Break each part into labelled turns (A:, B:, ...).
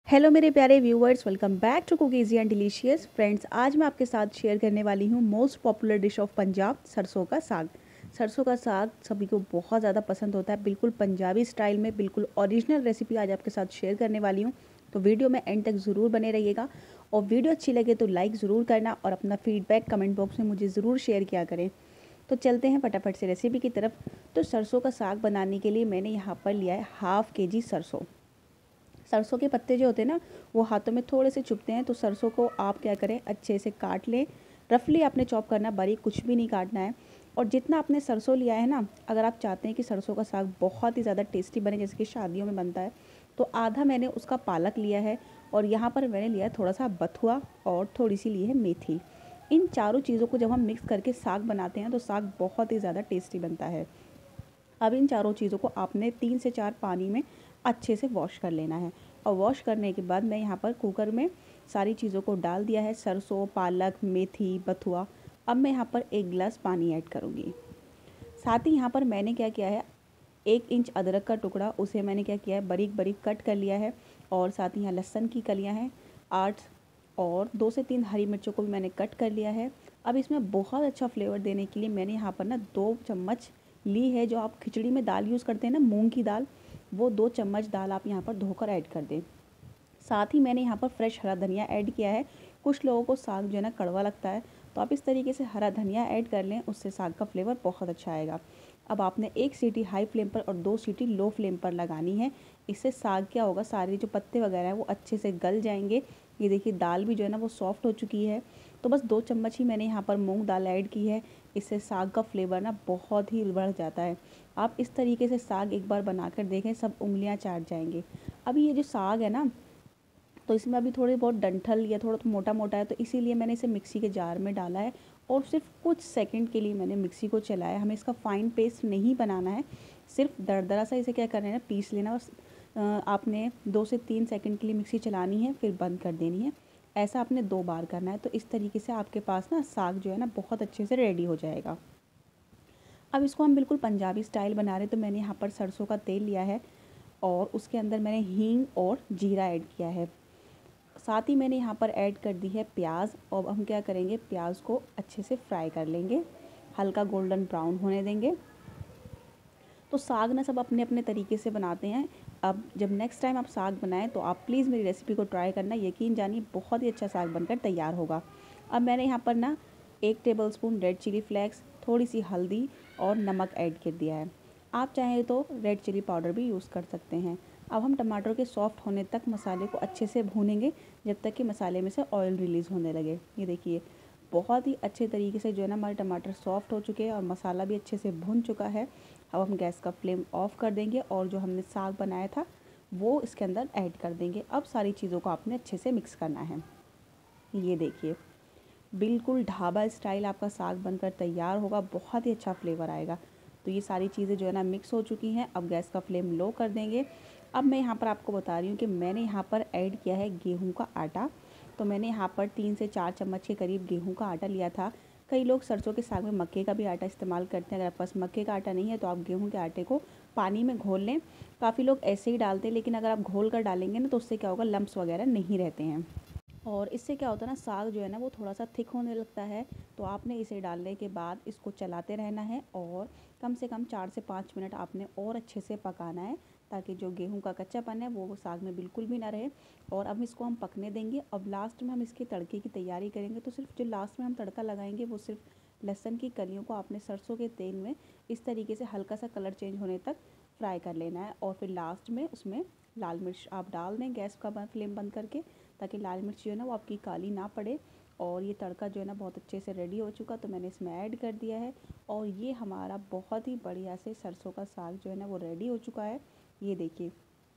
A: Hello मेरे प्यारे viewers, welcome back to cook easy and delicious. Friends, आज मैं आपके साथ शेयर करने वाली हूँ most popular dish of Punjab, सरसों का साग। सरसों का साग सभी को बहुत ज़्यादा पसंद होता है, बिल्कुल पंजाबी स्टाइल में, बिल्कुल ओरिजिनल रेसिपी आज आपके साथ शेयर करने वाली हूँ। तो वीडियो में एंड तक ज़रूर बने रहिएगा और वीडियो अच्छी लगे तो लाइक ज़रूर करना और अपना फीडबैक कमेंट बॉक्स में मुझे ज़रूर शेयर किया करें। तो चलते हैं फटाफट से रेसिपी की तरफ। तो सरसों का साग बनाने के लिए मैंने यहाँ पर लिया है हाफ़ kg सरसों। सरसों के पत्ते जो होते हैं ना, वो हाथों में थोड़े से चुभते हैं, तो सरसों को आप क्या करें, अच्छे से काट लें। रफली आपने चॉप करना, बारीक कुछ भी नहीं काटना है। और जितना आपने सरसों लिया है ना, अगर आप चाहते हैं कि सरसों का साग बहुत ही ज़्यादा टेस्टी बने जैसे कि शादियों में बनता है, तो आधा मैंने उसका पालक लिया है। और यहाँ पर मैंने लिया है थोड़ा सा बथुआ और थोड़ी सी ली है मेथी। इन चारों चीज़ों को जब हम मिक्स करके साग बनाते हैं तो साग बहुत ही ज़्यादा टेस्टी बनता है। अब इन चारों चीज़ों को आपने 3 से 4 पानी में अच्छे से वॉश कर लेना है। और वॉश करने के बाद मैं यहाँ पर कुकर में सारी चीज़ों को डाल दिया है, सरसों, पालक, मेथी, बथुआ। अब मैं यहाँ पर 1 गिलास पानी ऐड करूँगी। साथ ही यहाँ पर मैंने क्या किया है, 1 इंच अदरक का टुकड़ा, उसे मैंने क्या किया है, बारीक बारीक कट कर लिया है। और साथ ही यहाँ लहसुन की कलियाँ हैं 8, और 2 से 3 हरी मिर्चों को भी मैंने कट कर लिया है। अब इसमें बहुत अच्छा फ्लेवर देने के लिए मैंने यहाँ पर ना 2 चम्मच ली है, जो आप खिचड़ी में दाल यूज़ करते हैं ना, मूंग की दाल, वो 2 चम्मच दाल आप यहाँ पर धोकर ऐड कर दें। साथ ही मैंने यहाँ पर फ्रेश हरा धनिया ऐड किया है। कुछ लोगों को साग जो है ना कड़वा लगता है, तो आप इस तरीके से हरा धनिया ऐड कर लें, उससे साग का फ्लेवर बहुत अच्छा आएगा। अब आपने 1 सीटी हाई फ्लेम पर और 2 सीटी लो फ्लेम पर लगानी है। इससे साग क्या होगा, सारे जो पत्ते वगैरह हैं वो अच्छे से गल जाएंगे। ये देखिए दाल भी जो है ना वो सॉफ्ट हो चुकी है। तो बस 2 चम्मच ही मैंने यहाँ पर मूंग दाल ऐड की है। इससे साग का फ्लेवर ना बहुत ही बढ़ जाता है। आप इस तरीके से साग एक बार बनाकर देखें, सब उंगलियां चाट जाएंगे। अभी ये जो साग है ना, तो इसमें अभी थोड़ी बहुत डंठल या थोड़ा तो मोटा मोटा है, तो इसीलिए मैंने इसे मिक्सी के जार में डाला है। और सिर्फ कुछ सेकंड के लिए मैंने मिक्सी को चलाया। हमें इसका फाइन पेस्ट नहीं बनाना है, सिर्फ दरदरा सा इसे क्या करना है ना, पीस लेना बस। आपने 2 से 3 सेकंड के लिए मिक्सी चलानी है, फिर बंद कर देनी है। ऐसा आपने 2 बार करना है। तो इस तरीके से आपके पास ना साग जो है ना बहुत अच्छे से रेडी हो जाएगा। अब इसको हम बिल्कुल पंजाबी स्टाइल बना रहे हैं, तो मैंने यहाँ पर सरसों का तेल लिया है और उसके अंदर मैंने हींग और जीरा ऐड किया है। साथ ही मैंने यहाँ पर ऐड कर दी है प्याज। और हम क्या करेंगे, प्याज को अच्छे से फ्राई कर लेंगे, हल्का गोल्डन ब्राउन होने देंगे। तो साग ना सब अपने अपने तरीके से बनाते हैं। अब जब नेक्स्ट टाइम आप साग बनाएं तो आप प्लीज़ मेरी रेसिपी को ट्राई करना, यकीन जानिए बहुत ही अच्छा साग बनकर तैयार होगा। अब मैंने यहाँ पर ना 1 टेबलस्पून रेड चिली फ्लेक्स, थोड़ी सी हल्दी और नमक ऐड कर दिया है। आप चाहें तो रेड चिली पाउडर भी यूज़ कर सकते हैं। अब हम टमाटर के सॉफ्ट होने तक मसाले को अच्छे से भूनेंगे, जब तक कि मसाले में से ऑयल रिलीज़ होने लगे। ये देखिए बहुत ही अच्छे तरीके से जो है ना हमारे टमाटर सॉफ्ट हो चुके हैं और मसाला भी अच्छे से भुन चुका है। अब हम गैस का फ्लेम ऑफ कर देंगे और जो हमने साग बनाया था वो इसके अंदर ऐड कर देंगे। अब सारी चीज़ों को आपने अच्छे से मिक्स करना है। ये देखिए बिल्कुल ढाबा स्टाइल आपका साग बनकर तैयार होगा, बहुत ही अच्छा फ्लेवर आएगा। तो ये सारी चीज़ें जो है ना मिक्स हो चुकी हैं। अब गैस का फ्लेम लो कर देंगे। अब मैं यहाँ पर आपको बता रही हूँ कि मैंने यहाँ पर ऐड किया है गेहूं का आटा। तो मैंने यहाँ पर 3 से 4 चम्मच के करीब गेहूं का आटा लिया था। कई लोग सरसों के साग में मक्के का भी आटा इस्तेमाल करते हैं। अगर आपके पास मक्के का आटा नहीं है तो आप गेहूँ के आटे को पानी में घोल लें। काफ़ी लोग ऐसे ही डालते हैं, लेकिन अगर आप घोल कर डालेंगे ना तो उससे क्या होगा, लम्प्स वगैरह नहीं रहते हैं। और इससे क्या होता है ना, साग जो है ना वो थोड़ा सा थिक होने लगता है। तो आपने इसे डालने के बाद इसको चलाते रहना है और कम से कम 4 से 5 मिनट आपने और अच्छे से पकाना है, ताकि जो गेहूं का कच्चापन है वो साग में बिल्कुल भी ना रहे। और अब इसको हम पकने देंगे। अब लास्ट में हम इसके तड़के की तैयारी करेंगे। तो सिर्फ जो लास्ट में हम तड़का लगाएंगे वो सिर्फ लहसुन की कलियों को आपने सरसों के तेल में इस तरीके से हल्का सा कलर चेंज होने तक फ्राई कर लेना है। और फिर लास्ट में उसमें लाल मिर्च आप डाल दें, गैस का फ्लेम बंद करके, ताकि लाल मिर्च जो है ना वो आपकी काली ना पड़े। और ये तड़का जो है ना बहुत अच्छे से रेडी हो चुका, तो मैंने इसमें ऐड कर दिया है। और ये हमारा बहुत ही बढ़िया से सरसों का साग जो है ना वो रेडी हो चुका है। ये देखिए,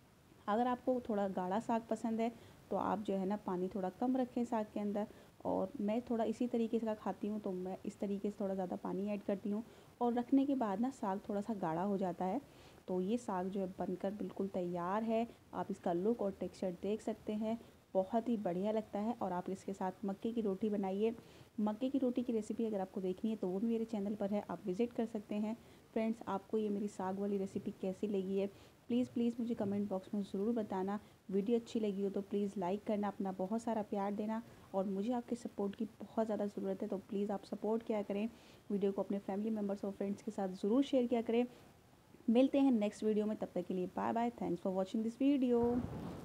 A: अगर आपको थोड़ा गाढ़ा साग पसंद है तो आप जो है ना पानी थोड़ा कम रखें साग के अंदर। और मैं थोड़ा इसी तरीके से खाती हूँ, तो मैं इस तरीके से थोड़ा ज़्यादा पानी ऐड करती हूँ। और रखने के बाद ना साग थोड़ा सा गाढ़ा हो जाता है। तो ये साग जो है बनकर बिल्कुल तैयार है। आप इसका लुक और टेक्सचर देख सकते हैं, बहुत ही बढ़िया लगता है। और आप इसके साथ मक्के की रोटी बनाइए। मक्के की रोटी की रेसिपी अगर आपको देखनी है तो वो भी मेरे चैनल पर है, आप विज़िट कर सकते हैं। फ्रेंड्स, आपको ये मेरी साग वाली रेसिपी कैसी लगी है प्लीज़ प्लीज़ मुझे कमेंट बॉक्स में ज़रूर बताना। वीडियो अच्छी लगी हो तो प्लीज़ लाइक करना, अपना बहुत सारा प्यार देना, और मुझे आपके सपोर्ट की बहुत ज़्यादा ज़रूरत है, तो प्लीज़ आप सपोर्ट किया करें। वीडियो को अपने फैमिली मेम्बर्स और फ्रेंड्स के साथ ज़रूर शेयर किया करें। मिलते हैं नेक्स्ट वीडियो में, तब तक के लिए bye bye. Thanks for watching this video.